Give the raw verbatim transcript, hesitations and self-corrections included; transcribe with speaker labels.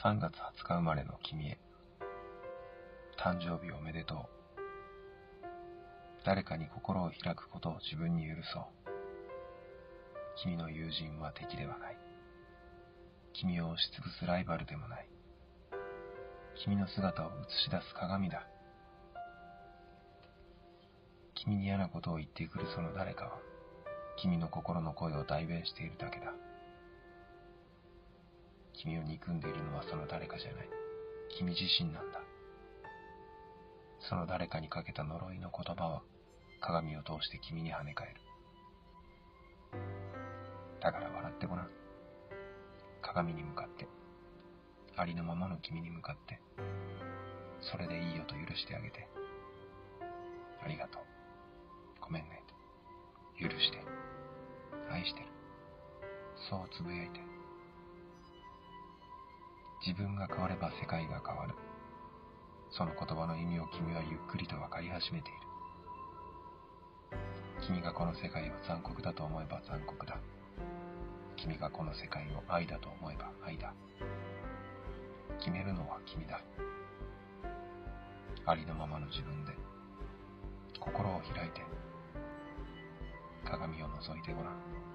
Speaker 1: さんがつはつか生まれの君へ。誕生日おめでとう。誰かに心を開くことを自分に許そう。君の友人は敵ではない。君を押しつぶすライバルでもない。君の姿を映し出す鏡だ。君に嫌なことを言ってくるその誰かは、君の心の声を代弁しているだけだ。君を憎んでいるのはその誰かじゃない。君自身なんだ。その誰かにかけた呪いの言葉は、鏡を通して君に跳ね返る。だから笑ってごらん。鏡に向かって、ありのままの君に向かって、それでいいよと許してあげて。ありがとう。ごめんね。許して。愛してる。そうつぶやいて。自分が変われば世界が変わる。その言葉の意味を君はゆっくりと分かり始めている。君がこの世界を残酷だと思えば残酷だ。君がこの世界を愛だと思えば愛だ。決めるのは君だ。ありのままの自分で心を開いて鏡を覗いてごらん。